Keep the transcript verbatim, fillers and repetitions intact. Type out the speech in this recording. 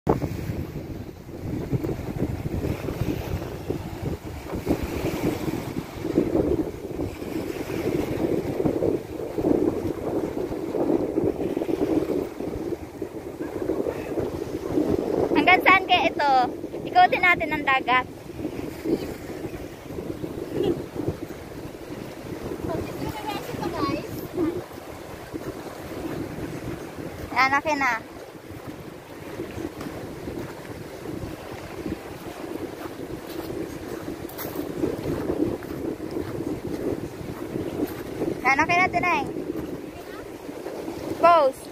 Hanggang saan kaya ito? Ikutin natin ang dagat. Yan, okay na. Yan, okay na, Tineng. Pose.